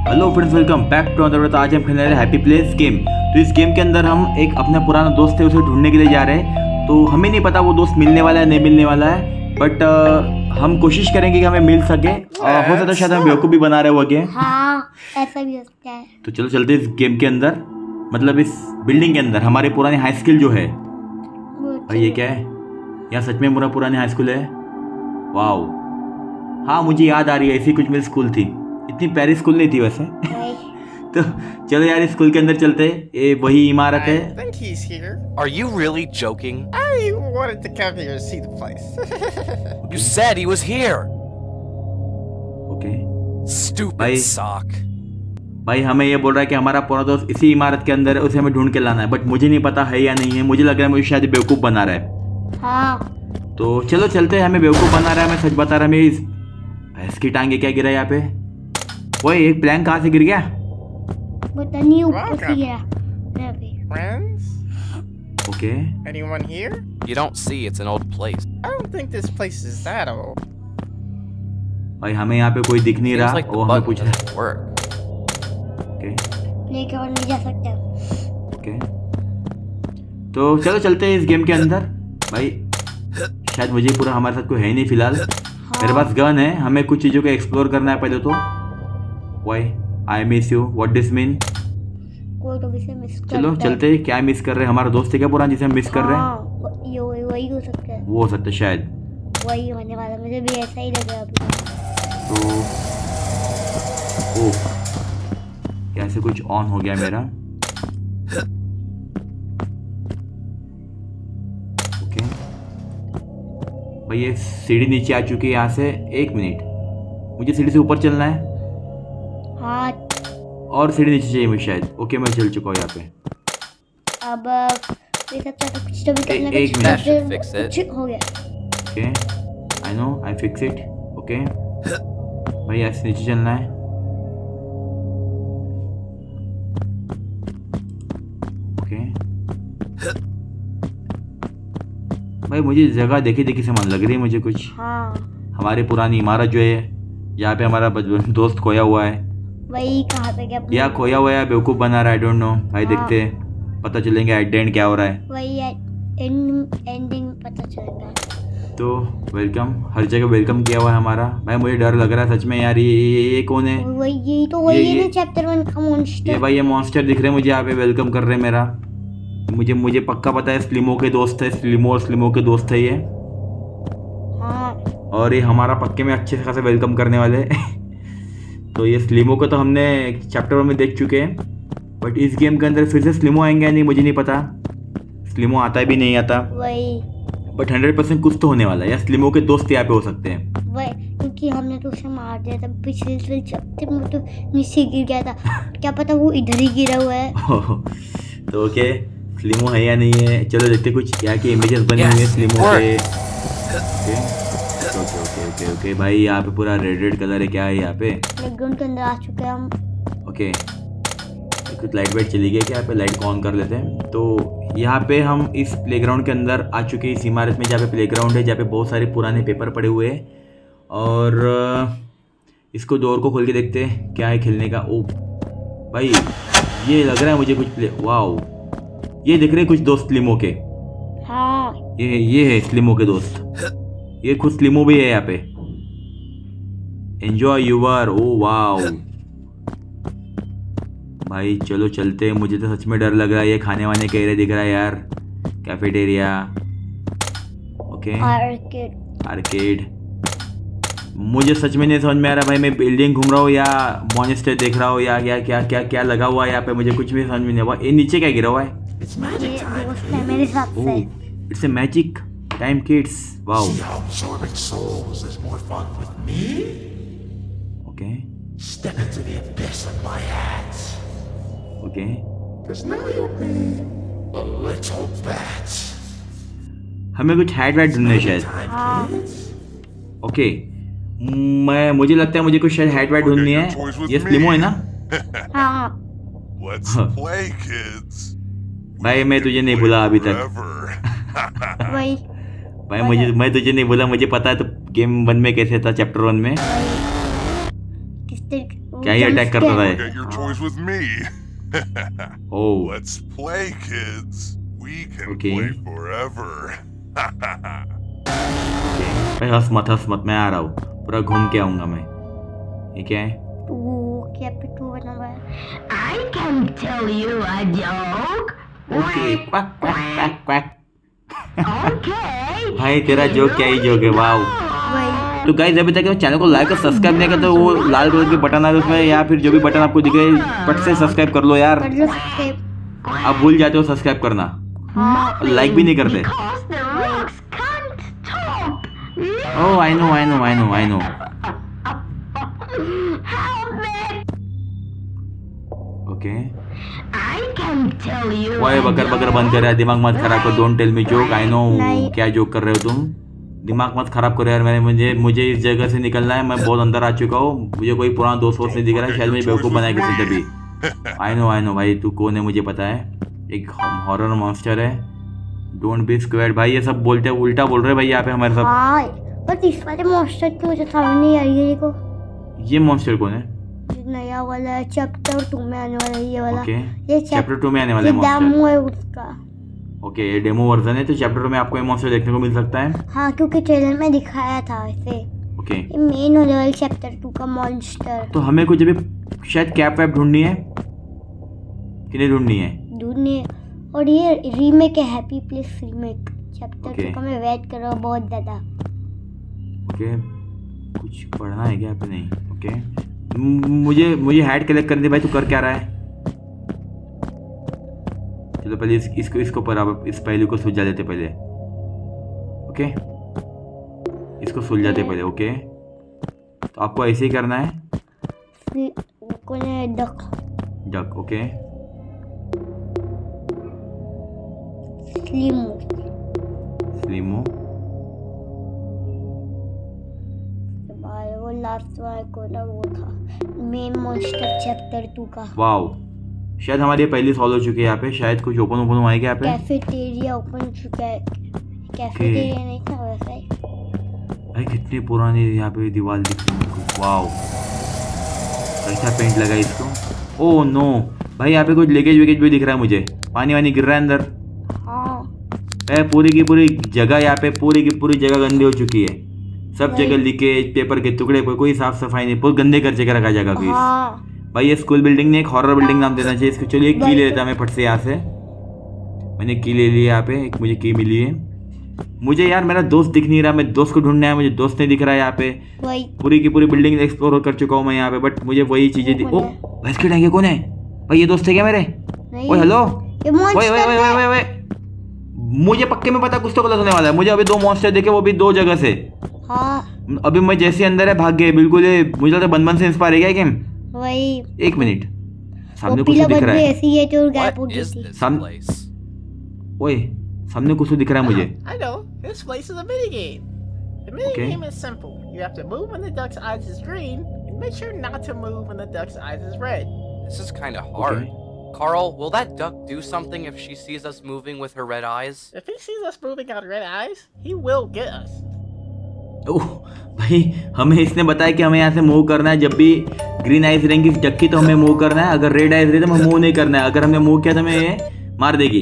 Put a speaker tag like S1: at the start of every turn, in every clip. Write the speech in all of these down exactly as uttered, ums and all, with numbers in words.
S1: Hello friends, welcome back to another. आज हम खेलने रहे हैप्पी प्लेस गेम। तो इस गेम के अंदर हम एक अपना पुराना दोस्त है उसे ढूंढने के लिए जा रहे हैं। तो हमें नहीं पता वो दोस्त मिलने वाला है नहीं मिलने वाला है, बट uh, हम कोशिश करेंगे कि हमें मिल सके। uh, हो सकता है शायद हम बेवकूफ़ भी बना रहे हो गेम।
S2: हाँ, ऐसा भी हो सकता है।
S1: तो चलो चलते इस गेम के अंदर, मतलब इस बिल्डिंग के अंदर। हमारे पुरानी हाई स्कूल जो है भाई, ये क्या है? यहाँ सच में पूरा पुरानी हाई स्कूल है। वाओ, हाँ मुझे याद आ रही है, ऐसी कुछ मेरी स्कूल थी। इतनी प्यारी स्कूल नहीं थी वैसे। तो चलो यार इस स्कूल के अंदर चलते हैं। ये वही इमारत है।
S3: I think he's here.
S4: Are you really joking?
S3: I wanted to come here and see the place.
S4: You said he was here.
S1: Okay
S4: Stupid
S1: भाई
S4: sock.
S1: भाई हमें ये बोल रहा है कि हमारा पुराना दोस्त इसी इमारत के अंदर है, उसे हमें ढूंढ के लाना है। बट मुझे नहीं पता है या नहीं है। मुझे लग रहा है मुझे शायद बेवकूफ़ बना रहा है।
S2: हाँ।
S1: तो चलो चलते हैं। हमें बेवकूफ़ बना रहा है, मैं सच बता रहा है। मेरी भैंस की टांगे क्या गिरा यहाँ पे? वो एक प्लैंक कहाँ से गिर गया?
S2: पता नहीं, ऊपर से गिरा।
S3: Friends?
S1: Okay
S3: Anyone here?
S4: You don't see it's an old place.
S3: I don't think this place is that old.
S1: भाई हमें यहाँ पे कोई दिख नहीं
S4: Seems
S1: रहा।
S4: like
S1: वो
S4: the
S1: हमें
S4: button
S1: पूछ रहा है।
S4: doesn't work.
S1: ओके
S2: लेके और नहीं जा सकते।
S1: ओके तो चलो चलते हैं इस गेम के अंदर। भाई शायद मुझे पूरा हमारे साथ कोई है नहीं फिलहाल। मेरे पास गन है, हमें कुछ चीज़ों को एक्सप्लोर करना है पहले तो। Why I miss you, what this mean?
S2: कोई तो भी से मिस कर।
S1: चलो चलते हैं। क्या मिस कर रहे हैं? हमारा दोस्त है क्या पुराना जिसे हम मिस कर रहे हैं?
S2: हाँ, ये वही वही हो सकता है।
S1: वो हो सकता है शायद।
S2: वही होने वाला, मुझे भी ऐसा ही लग रहा है अभी।
S1: तो ओह, कैसे कुछ ऑन हो गया मेरा? ओके भाई ये सीढ़ी नीचे आ चुकी है यहाँ से। एक मिनट, मुझे सीढ़ी से ऊपर चलना है
S2: हाँ,
S1: और सीढ़ी नीचे चाहिए मुझे शायद। ओके मैं चल चुका हूँ यहाँ पे।
S2: अब ये सब चाहता कुछ तो भी करना।
S1: एक
S2: कुछ
S1: मिनट।
S2: तो भी-
S4: Fix it.
S2: कुछ हो गया।
S1: Okay I know, I fix it. Okay भाई ऐसे नीचे चलना है। ओके भाई मुझे जगह देखी देखी से मन लग रही है मुझे कुछ।
S2: हाँ,
S1: हमारी पुरानी इमारत जो है, यहाँ पे हमारा बच- दोस्त खोया हुआ है।
S2: वही कहाँ पे गया?
S1: या खोया हुआ है, बेवकूफ़ बना रहा है। आई डोंट नो भाई।
S2: हाँ।
S1: देखते हैं, पता चलेंगे एट द एंड क्या हो रहा है।
S2: वही एंड एंडिंग में पता चलेगा।
S1: तो वेलकम, हर जगह वेलकम किया हुआ है हमारा। भाई मुझे डर लग रहा है सच में यार। ये ये, ये कौन है?
S2: वही यही तो वही
S1: ये-
S2: है
S1: ये-
S2: ना, चैप्टर वन का
S1: ये
S2: मॉन्स्टर।
S1: भाई ये मॉन्स्टर दिख रहे हैं मुझे यहाँ पे, वेलकम कर रहे हैं मेरा। मुझे मुझे पक्का पता है स्लिमो के दोस्त है। स्लिमो और स्लिमो के दोस्त है ये।
S2: हाँ,
S1: और ये हमारा पक्के में अच्छे खासा वेलकम करने वाले हैं। तो ये स्लिमो को तो हमने चैप्टर वन में देख चुके हैं, बट इस गेम के अंदर फिर से स्लिमो आएंगे या नहीं मुझे नहीं पता। स्लिमो आता है भी नहीं आता,
S2: वही
S1: बट हंड्रेड परसेंट कुछ तो होने वाला है। या स्लिमो के दोस्त यहाँ पे हो सकते हैं।
S2: वही क्योंकि हमने तो उसे मार दिया था पिछले चैप्टर में, तो नीचे गिर गया था। क्या पता वो इधर ही गिरा हुआ है।
S1: तो ओके स्लिमो है या नहीं है, चलो देखते। कुछ यहाँ की इमेजेस बनी हुई है
S4: Yes,
S1: स्लिमो
S4: it
S1: के। Okay okay okay okay okay भाई यहाँ पे पूरा रेड रेड कलर है। क्या है यहाँ पे?
S2: प्लेग्राउंड के अंदर आ चुके हैं हम।
S1: ओके कुछ लाइट वाइट चली गई क्या? यहाँ पे लाइट को ऑन कर लेते हैं। तो यहाँ पे हम इस प्लेग्राउंड के अंदर आ चुके हैं, इस इमारत में जहाँ पे प्लेग्राउंड है, जहाँ पे बहुत सारे पुराने पेपर पड़े हुए हैं। और इसको डोर को खोल के देखते हैं क्या है खेलने का। ओ भाई ये लग रहा है मुझे कुछ प्ले। वाओ, ये दिख रहे हैं कुछ दोस्त स्लिमो के।
S2: हाँ,
S1: ये ये है स्लिमो के दोस्त। ये खुद स्लिमो भी है यहाँ पे। Enjoy your. ओ वाओ भाई चलो चलते हैं। मुझे तो सच में डर लग रहा है। ये खाने वाने का एरिया दिख रहा है यार, कैफेटेरिया। Okay
S2: arcade.
S1: आर्केड। मुझे सच में नहीं समझ में आ रहा भाई, मैं बिल्डिंग घूम रहा हूँ या मॉन्स्टर देख रहा हूँ या क्या क्या क्या क्या लगा हुआ है यहाँ पे, मुझे कुछ भी समझ में नहीं हुआ। ये नीचे क्या गिरा हुआ है?
S2: ये दोस्त है मेरे साथ से।
S1: It's a magic time kids. Wow
S5: Absorbing souls is more fun with me.
S1: Okay
S5: Step into the abyss of my hands.
S1: Okay
S5: Cause now you'll be a little bat.
S1: हमें कुछ हैड वैड ढूंढना है शायद।
S2: हाँ,
S1: ओके मैं मुझे लगता है मुझे कुछ शायद हैड वैड ढूंढनी है। ये स्लिमो है ना?
S2: हाँ,
S6: Let's
S1: Huh.
S6: play, kids.
S1: भाई मैं तुझे नहीं भूला अभी तक।
S6: Forever.
S2: वही
S1: भाई मुझे मैं तुझे नहीं बोला, मुझे पता है तो गेम वन में कैसे था, चैप्टर वन में।
S2: किस तेरे
S1: क्या ही अटैक करता था ये?
S6: Get your toys with me.
S1: Oh.
S6: Let's play, kids. We can
S1: Okay.
S6: play forever.
S1: भाई हंस मत हंस मत, मैं आ रहा हूँ, पूरा घूम के आऊंगा मैं। ये क्या है?
S2: वो क्या पे टू बना हुआ है?
S5: I can tell you a joke.
S1: Okay, quack quack quack quack.
S5: Okay.
S1: भाई तेरा जोक क्या ही जोक है, वाओ।
S2: वही
S1: तो गाइस अभी तक चैनल को लाइक और सब्सक्राइब नहीं किया तो वो लाल कलर के बटन आ रहे उसमें, या फिर जो भी बटन आपको दिख रहे हैं फट से सब्सक्राइब कर लो यार।
S2: कर लो सब्सक्राइब।
S1: आप भूल जाते हो सब्सक्राइब करना,
S2: हाँ
S1: लाइक भी नहीं करते।
S5: Because the rocks can't talk.
S1: Oh I know I know I know I know.
S5: Help me.
S1: Okay
S5: I can tell you
S1: ओए
S5: a
S1: बकर बकर
S5: joke.
S1: बंद कर यार, दिमाग मत खराब करो। Don't tell me joke, I know
S2: नहीं।
S1: क्या जोक कर रहे हो तुम, दिमाग मत खराब करो यार। मैंने मुझे मुझे इस जगह से निकलना है, मैं बहुत अंदर आ चुका हूँ, मुझे कोई पुराना दोस्त वोस्त नहीं दिख रहा है, शायद मुझे बेवकूफ़ बनाया किसी ने भी। आई नो आई नो भाई तू कौन है मुझे पता है, एक हॉरर मॉन्स्टर है। डोंट बी स्क्वेयर्ड भाई, ये सब बोलते हैं उल्टा बोल रहे हैं भाई यहाँ पे हमारे सब।
S2: हाँ बट इस वाले मॉन्स्टर की मुझे समझ नहीं आ रही है। देखो
S1: ये मॉन्स्टर कौन है?
S2: जो नया वाला है चैप्टर टू में आने वाला है ये वाला।
S1: ओके
S2: ये
S1: चैप्टर टू में आने वाला
S2: ये
S1: है मॉन्स्टर।
S2: डेमो है उसका।
S1: ओके ये डेमो वर्जन है, तो चैप्टर टू में आपको ये मॉन्स्टर देखने को मिल सकता है।
S2: हाँ क्योंकि ट्रेलर में दिखाया था इसे।
S1: ओके
S2: ये मेन होने वाला चैप्टर टू का मॉन्स्टर।
S1: तो हमें कुछ अभी शायद कैप वैप ढूंढनी है कि नहीं ढूंढनी है?
S2: ढूंढने, और ये रीमेक है, happy place remake chapter
S1: Okay.
S2: Two का। मैं वेट कर रहा हूँ बहुत ज़्यादा।
S1: ओके कुछ पढ़ना है क्या? पे नहीं। ओके म- मुझे मुझे हैड कलेक्ट करनी थी भाई, तू कर क्या रहा है? चलो पहले इस, इसको इसको पर आप इस पहलू को सुलझा देते पहले। ओके इसको सुलझा देते पहले। ओके तो आपको ऐसे ही करना है।
S2: फिर कौन है duck
S1: duck okay
S2: slim.
S1: Slimo
S2: भाई वो लास्ट वाला कौन है? वो था मेन मॉन्स्टर चैप्टर टू का।
S1: वाओ शायद हमारी ये पहली सॉल्व हो चुकी है यहाँ पे, शायद कुछ ओपन ओपन हुआ है क्या यहाँ पे?
S2: कैफेटेरिया ओपन चुका है। कैफेटेरिया नहीं था वैसा ही।
S1: भाई कितनी पुरानी यहाँ पे दीवार दिख रही है मुझको। वाओ कैसा पेंट लगा है इसको। ओह नो भाई यहाँ पे कुछ लीकेज वेकेज भी दिख रहा है मुझे, पानी वानी गिर रहा है अंदर।
S2: हाँ
S1: ए, पूरी की पूरी जगह यहाँ पे पूरी की पूरी जगह गंदी हो चुकी है, सब
S2: वही।
S1: जगह लीकेज, पेपर के टुकड़े, कोई कोई साफ सफाई नहीं, बहुत गंदे कर के रखा जगह की।
S2: हाँ
S1: भाई ये स्कूल बिल्डिंग नहीं, एक हॉरर बिल्डिंग नाम देना चाहिए इसको। चलिए की
S2: वही।
S1: ले लेता मैं फट से यहाँ से। मैंने की ले ली यहाँ पे, एक मुझे की मिली है। मुझे यार मेरा दोस्त दिख नहीं रहा, मैं दोस्त को ढूंढना है, मुझे दोस्त नहीं दिख रहा है यहाँ पे।
S2: वही
S1: पूरी की पूरी बिल्डिंग एक्सप्लोर कर चुका हूँ मैं यहाँ पे, बट मुझे वही चीजें दी। ओ भैंस के टांगे कौन है भाई? ये दोस्त है क्या मेरे?
S2: नहीं।
S1: ओए हेलो
S2: ये
S1: ओए ओए
S2: मॉन्स्टर
S1: ओए ओए ओए ओए मुझे पक्के में पता कुछ तो गलत होने वाला है। मुझे अभी दो मॉन्स्टर देखे, वो भी दो जगह से।
S2: हाँ
S1: अभी मैं जैसे अंदर है भाग गए बिल्कुल। ये मुझे लगता है बन बन से इंस्पायर है क्या गेम?
S2: वही।
S1: एक मिनट सामने
S2: वो
S1: कुछ
S2: पीला
S1: तो दिख रहा
S2: बदली
S1: है।
S2: ऐसी है जो गायब हो
S4: What
S2: गई
S4: is
S2: थी।
S4: this
S1: Some-
S4: place?
S1: ओए सामने कुछ तो दिख रहा है मुझे।
S3: I know. This place is a minigame. The minigame
S1: Okay.
S3: is simple. You have to move when the duck's eyes is green, and make sure not to move when the duck's eyes is red.
S4: This is kind of hard. Carl, will that duck do something if she sees us moving with her red eyes?
S3: If he sees us moving out red eyes, he will get us.
S1: ओह भाई हमें इसने बताया कि हमें यहाँ से move करना है। जब भी ग्रीन आइज रहेंगी डक्की तो हमें मूव करना है, अगर रेड आइज रही तो हमें मूव नहीं करना है। अगर हमने मूव किया तो हमें ये मार देगी।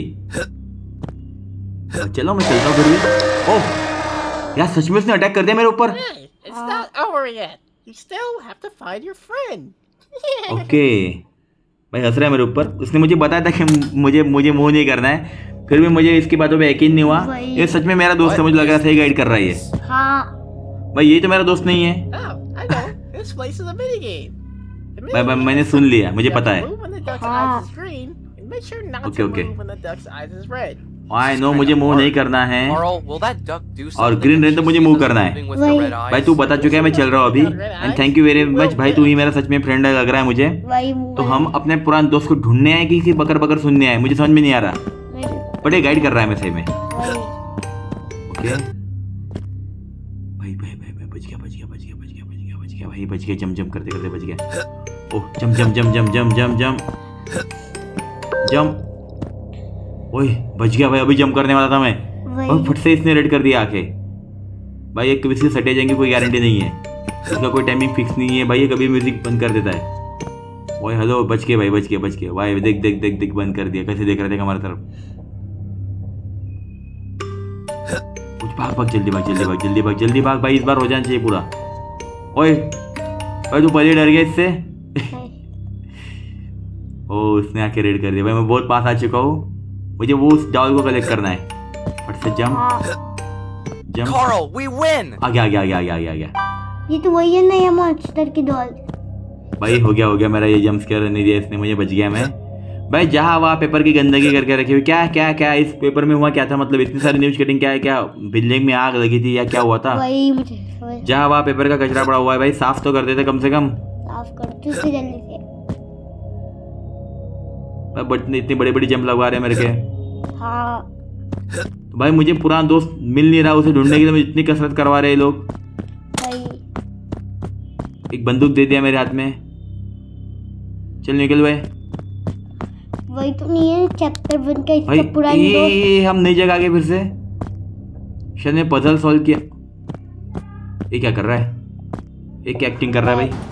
S1: चलो मैं चलता हूँ फिर भी। ओह यार सच में उसने अटैक कर दिया मेरे ऊपर।
S3: Hey, it's not over yet. You still have to find your friend.
S1: Okay भाई हंस रहा है मेरे ऊपर। उसने मुझे बताया था कि मुझे मुझे मूव नहीं करना है, फिर भी मुझे इसकी बातों पे यकीन नहीं हुआ।
S2: वही।
S1: ये सच में मेरा दोस्त है, मुझे लग रहा है सही गाइड कर रहा है ये।
S2: हाँ
S1: भाई ये तो मेरा दोस्त नहीं है।
S3: Oh, I know. This place is a minigame. The
S1: भाई भाई
S3: minigame
S1: मैंने
S3: is
S1: सुन
S3: simple.
S1: लिया, मुझे
S3: You have
S1: पता
S3: to
S1: है।
S3: move when the duck's
S2: हाँ।
S3: eyes is green, and make sure not
S1: Okay,
S3: to
S1: okay.
S3: move when the duck's eyes is red.
S1: I know मुझे move नहीं करना है।
S4: Carl, will that duck do something
S1: और green
S4: if
S1: रहे
S4: she
S1: तो मुझे
S4: sees
S1: move
S4: us
S1: करना है।
S4: moving with her
S2: वही।
S4: red eyes?
S1: भाई तू बता चुका है, मैं चल रहा हूँ अभी। And thank you very much भाई, तू ही मेरा सच में फ्रेंड लग रहा है मुझे।
S2: वही वो
S1: तो हम अपने पुराने दोस्त को ढूंढने आए कि बकर बकर सुनने आए, मुझे समझ में नहीं आ रहा,
S2: वही-
S1: बट ये गाइड कर रहा है मैं सही में।
S2: वही।
S1: ओके भाई भाई भाई भाई बच गया बच गया बच गया बच गया बच गया बच गया भाई बच गया, जम जम करते करते बच गया। ओह जम जम जम जम जम जम जम जम। ओए बच गया भाई, अभी जम करने वाला था मैं और
S2: वही।
S1: फट से इसने रेड कर दिया आके। भाई एक किसी से सटे जाएंगे कोई गारंटी नहीं है। इसका कोई टाइमिंग फिक्स नहीं है भाई, ये कभी म्यूजिक बंद कर देता है। ओए हेलो, बच के भाई, बच के बच के भाई, देख देख देख देख बंद कर दिया, कैसे देख रहे थे हमारी तरफ। कुछ भाग भाग, जल्दी भाग जल्दी भाग जल्दी भाग जल्दी भाग भाई, इस बार हो जाना चाहिए पूरा। ओए भाई तू पहले डर गया इससे। ओ उसने आके रेड कर दिया भाई, मैं बहुत पास आ चुका हूँ, मुझे वो उस डॉल को कलेक्ट करना है। फट से jump jump,
S4: Carl, we win!
S1: आ गया आ गया आ गया आ गया आ गया आ गया।
S2: ये तो वही है ना, ये मॉन्स्टर की डॉल।
S1: भाई हो गया हो गया मेरा, ये जंप स्केयर नहीं दिया इसने मुझे, बच गया मैं। भाई जहाँ वहाँ पेपर की गंदगी करके रखी हुई, क्या क्या क्या इस पेपर में हुआ क्या था, मतलब इतनी सारी न्यूज कटिंग क्या है, क्या बिल्डिंग में आग लगी थी या क्या हुआ था?
S2: वही मुझे समझ-
S1: जहाँ वहाँ पेपर का कचरा पड़ा हुआ है भाई, साफ तो कर देते कम से कम।
S2: साफ कर दो उसे जल्दी से।
S1: भाई बट इतनी बड़ी बड़ी जंप लगवा रहे हैं मेरे के।
S2: हाँ
S1: तो भाई मुझे पुराना दोस्त मिल नहीं रहा, उसे ढूंढने के लिए मुझे इतनी कसरत करवा रहे हैं लोग।
S2: भाई
S1: एक बंदूक दे दिया मेरे हाथ में, चल निकल भाई।
S2: वही तो नहीं है चैप्टर वन का
S1: भाई
S2: इसका पुरानी
S1: ये,
S2: दोस्त।
S1: ये हम नई जगह आ गए फिर से। शायद ने पजल सॉल्व किया। ये क्या कर रहा है, ये क्या एक्टिंग कर रहा है भाई?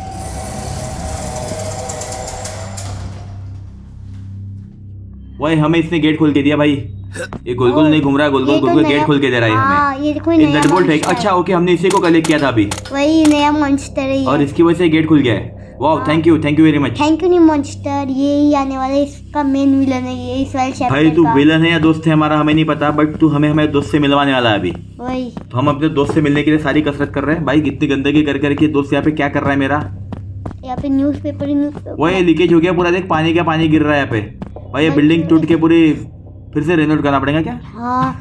S1: वही हमें इसने गेट खोल के दिया भाई, ये गोल गोल नहीं घूम रहा है, गोल गोल
S2: ये तो
S1: गोल गोल गेट
S2: नया-
S1: खोल के दे रहा है
S2: हाँ,
S1: हमें।
S2: ये देखो
S1: ये
S2: नया
S1: नटबोल्ट है।
S2: monster
S1: अच्छा ओके, हमने इसी को कलेक्ट किया था अभी,
S2: वही नया मॉन्स्टर है
S1: और
S2: ये।
S1: इसकी वजह से गेट खुल गया है। वाह thank you thank you very much.
S2: Thank you नहीं मॉन्स्टर, ये ही आने वाला है, इसका मेन विलन है ये इस वाले चैप्टर
S1: भाई तू
S2: का।
S1: विलन है या दोस्त है हमारा हमें नहीं पता, बट तू हमें हमारे दोस्त से मिलवाने वाला है अभी।
S2: वही
S1: तो हम अपने दोस्त से मिलने के लिए सारी कसरत कर रहे हैं। भाई इतनी गंदगी कर करके दोस्त यहाँ पे क्या कर रहा है मेरा?
S2: यहाँ पे न्यूज़पेपर न्यूज़पेपर
S1: वो ये लीकेज हो गया पूरा, देख पानी का पानी गिर रहा है यहाँ पे। भाई ये बिल्डिंग टूट के पूरी फिर से रेनोवेट करना पड़ेगा क्या?
S2: हाँ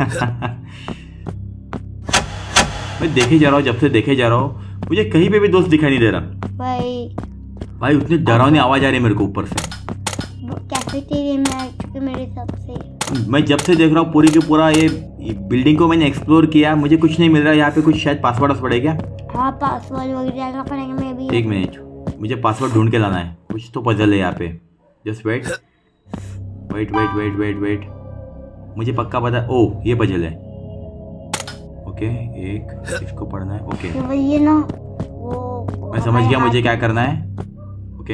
S1: मैं देखे जा रहा हूँ, जब से देखे जा रहा हूँ मुझे कहीं पे भी दोस्त दिखाई नहीं दे रहा।
S2: भाई
S1: भाई उतनी डरावनी आवाज आ रही है मेरे को ऊपर से।
S2: कैफेटेरिया में आ चुके मेरे हिसाब से।
S1: मैं जब से देख रहा हूँ पूरी के पूरा ये, ये बिल्डिंग को मैंने एक्सप्लोर किया, मुझे कुछ नहीं मिल रहा। यहाँ पे कुछ शायद पासवर्ड वासवर्ड है क्या?
S2: हाँ पासवर्ड वगैरह डालना पड़ेगा मैं भी।
S1: एक मिनट, मुझे पासवर्ड ढूंढ के लाना है, कुछ तो पजल है यहाँ पे। Just wait wait wait wait wait wait मुझे पक्का पता है। ओ ये पजल है, ओके एक इसको पढ़ना है। ओके
S2: तो वही है ना वो।
S1: मैं समझ गया मुझे क्या करना है। ओके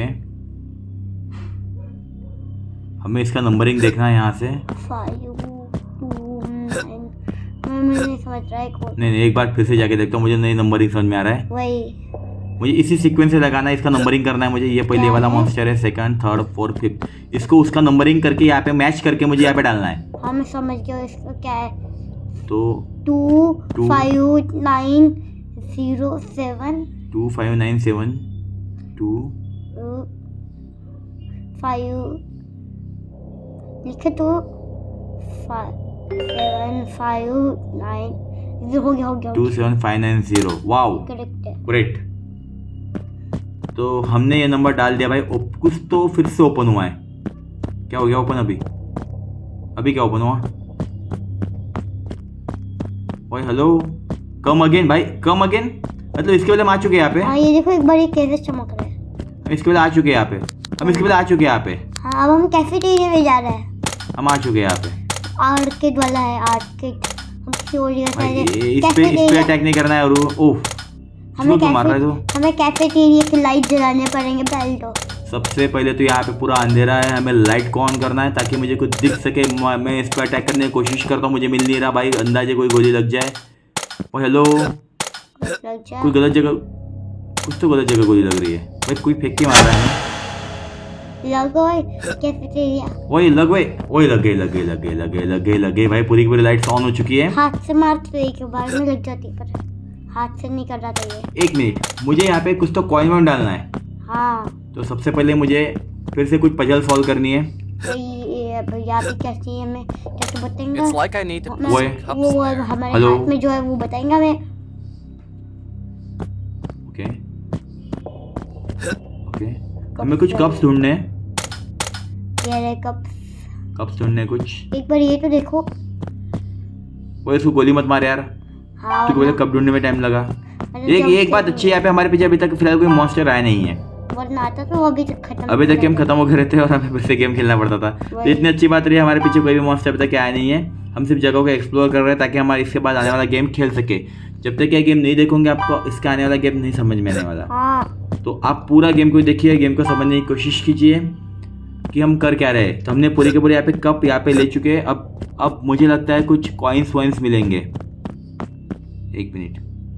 S1: हमें इसका नंबरिंग देखना है यहाँ से।
S2: फाइव टू नाइन मैं मुझे नहीं समझ रहा है कौन।
S1: नहीं नहीं एक बार फिर से जाके देखता हूँ, मुझे नई नंबरिंग समझ में आ रहा है।
S2: वही
S1: मुझे इसी सीक्वेंस से लगाना है, इसका नंबरिंग करना है मुझे। ये पहले वाला मॉन्स्टर है, सेकंड थर्ड फोर्थ फिफ्थ, इसको उसका नंबरिंग करके यहाँ पे मैच करके मुझे यहाँ पे डालना है।
S2: हाँ मैं समझ गया इसका क्या है।
S1: तो
S2: two
S1: Two.
S2: Five nine zero seven
S1: two five nine seven two
S2: five लिखे तो सेवन फाइव नाइन हो गया हो गया
S1: two seven five nine zero. Wow
S2: correct है।
S1: ग्रेट। तो हमने ये नंबर डाल दिया भाई। ओप- कुछ तो फिर से ओपन हुआ है। क्या हो गया ओपन? अभी अभी क्या ओपन हुआ? ओए हेलो, कम अगेन भाई, कम अगेन। मतलब इसके पहले हम आ चुके हैं यहाँ
S2: हाँ ये देखो एक बड़ी केसेस चमक रहे हैं।
S1: पे, इसके पहले आ चुके हैं यहाँ पे, हम इसके पहले आ चुके हैं यहाँ पे,
S2: हाँ अब हम कैफेटेरिया में जा रहे हैं।
S1: हम आ चुके हैं यहाँ पे।
S2: आर्केड वाला है आर्केड। हम किसी और जगह
S1: भाई
S2: से
S1: ये- इस पे इस पे
S2: कैफेटेरिया
S1: अटैक नहीं करना है। और ओह
S2: हमें
S1: क्यों मार रहा है
S2: कैफे
S1: तो?
S2: हमें कैफेटेरिया की लाइट जलाने पड़ेंगे पहले तो।
S1: सबसे पहले तो यहाँ पे पूरा अंधेरा है, हमें लाइट को ऑन करना है ताकि मुझे कुछ दिख सके। मैं मैं इस पर अटैक करने की कोशिश करता हूँ, मुझे मिल नहीं रहा भाई, अंदाजे कोई गोली लग जाए। ओ हेलो,
S2: लग जाए
S1: कोई गलत जगह, कुछ तो गलत जगह गोली लग रही है भाई, कोई फेंक के मार रहा है।
S2: लगो कैफेटेरिया।
S1: वही लग गई, वही लग गई लग गई लग गई लग गई लग गई लग गई भाई, पूरी की पूरी लाइट्स ऑन हो चुकी है।
S2: हाथ से मारते तो एक बार में लग जाती पर हाथ से नहीं कर रहा था ये।
S1: एक मिनट, मुझे यहाँ पे कुछ तो कॉइन वॉइन डालना है।
S2: हाँ
S1: तो सबसे पहले मुझे फिर से कुछ पजल सॉल्व करनी है।
S2: तो ये अब यहाँ पे क्या चाहिए हमें क्या तो बताएंगा।
S4: It's like I need to
S2: मैं-
S4: put
S1: Wait.
S4: some cups
S2: वो वो
S4: there.
S2: हमारे
S1: Hello?
S2: हाथ में जो है वो बताएंगा हमें।
S1: ओके ओके हमें कुछ कप्स ढूंढने हैं,
S2: ये रहे कप।
S1: कप्स ढूंढने हैं कुछ।
S2: एक बार ये तो देखो।
S1: वो इसको गोली मत मार यार,
S2: हाँ
S1: क्योंकि मुझे कप ढूंढने में टाइम लगा।
S2: मतलब
S1: एक
S2: जब
S1: एक
S2: से-
S1: बात अच्छी है यहाँ पे हमारे पीछे अभी तक फिलहाल कोई मॉन्स्टर आया नहीं है।
S2: वरना आता तो वो अभी तक खत्म
S1: अभी तक
S2: हो
S1: गेम
S2: जाता।
S1: खत्म हो गए थे और हमें फिर से गेम खेलना पड़ता था। तो
S2: वही।
S1: इतनी अच्छी बात रही, हमारे पीछे कोई भी मॉन्स्टर अभी तक आया नहीं है। हम सिर्फ जगहों को एक्सप्लोर कर रहे हैं ताकि हमारे इसके बाद आने वाला गेम खेल सके। जब तक ये गेम नहीं देखोगे आपको इसका आने वाला गेम नहीं समझ में आने वाला।
S2: हाँ
S1: तो आप पूरा गेम को देखिए, गेम को समझने की कोशिश कीजिए कि हम कर क्या रहे। तो हमने पूरे के पूरे यहाँ पे कप यहाँ पे ले चुके हैं। अब अब मुझे लगता है कुछ कॉइन्स वॉइन्स मिलेंगे। एक मिनट,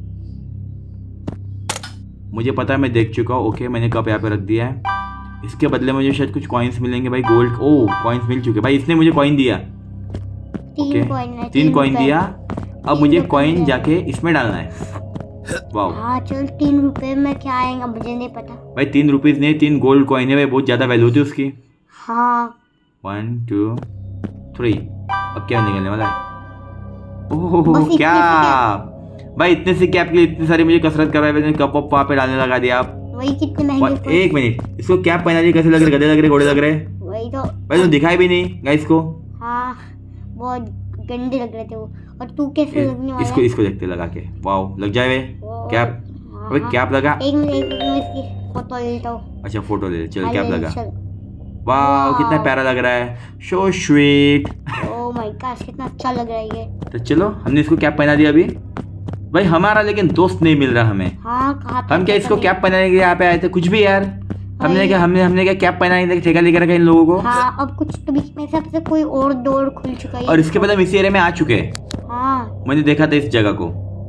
S1: मुझे पता है मैं देख चुका हूँ। ओके मैंने कप यहाँ पे रख दिया है। इसके बदले मुझे शायद कुछ कॉइन्स मिलेंगे भाई। गोल्ड, ओ कॉइन्स मिल चुके भाई। इसने मुझे कॉइन दिया।
S2: तीन
S1: ओके
S2: कॉइन है,
S1: तीन कॉइन
S2: रुपए।
S1: दिया। अब
S2: तीन
S1: मुझे
S2: रुपए
S1: कॉइन
S2: दिया।
S1: जाके इसमें डालना है। वाह
S2: हाँ चल, तीन रुपए में क्या आएगा मुझे नहीं पता।
S1: भाई तीन रुपीज नहीं, तीन गोल्ड कॉइन है भाई, बहुत ज्यादा वैल्यू होती है उसकी।
S2: हाँ
S1: वन टू थ्री। अब क्या निकलने वाला है? ओह
S2: बस इतने
S1: क्या भाई, इतने से कैप के लिए इतनी सारी मुझे कसरत करवाई। मैंने कप अप वहाँ पे डालने लगा दिया। आप
S2: वही कितने महंगे
S1: वन-
S2: पड़े।
S1: एक मिनट, इसको कैप पहना दी, कैसे लग रहे? गधे लग रहे, घोड़े लग रहे
S2: वही तो।
S1: भाई। तुम दिखाई भी नहीं गाइस को।
S2: हाँ बहुत गंदे लग रहे थे वो। और तू कैसे लगने वाला
S1: इसको
S2: है?
S1: इसको देखते लगा के। वाह लग जाए वे
S2: वो-
S1: कैप।
S2: हाँ,
S1: अबे
S2: हाँ।
S1: कैप लगा।
S2: एक मिनट एक मिनट मैं इसकी फोटो लेता हूँ।
S1: अच्छा फोटो ले, चल
S2: हाँ,
S1: कैप
S2: ले,
S1: लगा।
S2: चल।
S1: वाह
S2: वाह।
S1: कितना प्यारा लग रहा है, so sweet.
S2: Oh my god कितना अच्छा लग रहा है ये।
S1: तो चलो हमने इसको कैप पहना दिया अभी भाई। हमारा लेकिन दोस्त नहीं मिल रहा हमें।
S2: हाँ कहाँ पे
S1: हम क्या इसको
S2: पता
S1: कैप पहनाने के लिए यहाँ पे आए थे? कुछ भी यार। हमने क्या हमने हमने क्या कैप पहनाने के ठेका लेकर रखा इन लोगों को।
S2: नहीं। हाँ अब कुछ तो बीच में सबसे कोई और डोर खुल चुका है।
S1: और इसके बाद हम इसी एरिया में आ चुके हैं।
S2: हाँ
S1: मैंने देखा था इस जगह को।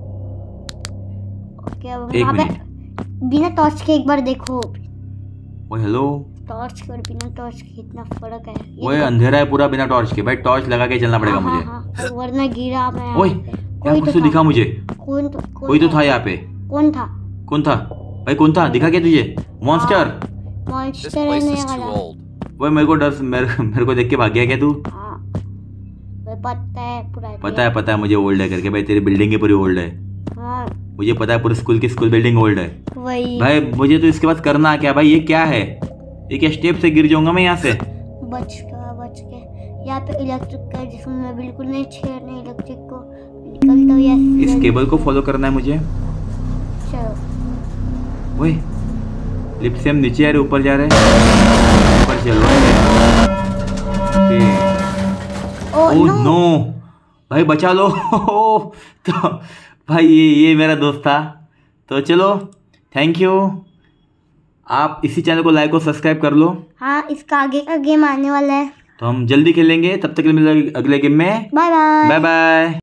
S2: ओके अब
S1: एक
S2: वहाँ पे
S1: मिनट।
S2: बिना टॉर्च के एक बार देखो।
S1: ओए हेलो,
S2: टॉर्च के और बिना टॉर्च के कितना फर्क है। ये
S1: ओए
S2: देखो।
S1: अंधेरा है पूरा बिना टॉर्च के भाई। टॉर्च लगा के चलना पड़ेगा
S2: हाँ,
S1: मुझे।
S2: हाँ, हाँ, वरना गिरा मैं यहाँ
S1: ओए
S2: पे।
S1: यहाँ
S2: कोई
S1: कुछ
S2: तो
S1: तो दिखा
S2: था।
S1: मुझे।
S2: कौन तो
S1: कोई तो था यहाँ पे।
S2: कौन था?
S1: कौन था भाई? कौन था? दिखा क्या तुझे? मॉन्स्टर।
S4: This
S2: मॉन्स्टर है
S4: place
S2: नया
S4: is too
S2: वाला।
S4: old.
S1: वो मेरे को डर मेरे, मेरे को देख के भाग गया क्या तू?
S2: हाँ मुझे पता है पूरा।
S1: पता है पता है मुझे ओल्ड है करके भाई। तेरी बिल्डिंग ही पूरी ओल्ड है।
S2: हाँ
S1: मुझे पता है पूरे स्कूल की स्कूल बिल्डिंग ओल्ड है
S2: वही।
S1: भाई। मुझे तो इसके बाद करना क्या भाई? ये क्या है? ये क्या स्टेप से गिर जाऊंगा मैं यहाँ से?
S2: बच गया बच गया। यहाँ पे इलेक्ट्रिक का है जिसमें मैं बिल्कुल नहीं छेड़ने इलेक्ट्रिक को। निकलता हूँ यहाँ
S1: इस
S2: से।
S1: केबल को फॉलो करना है मुझे।
S2: चलो
S1: ओए लिफ्ट से हम नीचे आ रहे ऊपर जा रहे हैं। ऊपर चल रहे
S2: ओह
S1: ओह
S2: नो।
S1: नो भाई बचा लो। तो भाई ये ये मेरा दोस्त था। तो चलो थैंक यू। आप इसी चैनल को लाइक और सब्सक्राइब कर लो।
S2: हाँ इसका आगे का गेम आने वाला है।
S1: तो हम जल्दी खेलेंगे। तब तक के लिए मिलेंगे अगले गेम में।
S2: Bye bye.
S1: Bye bye.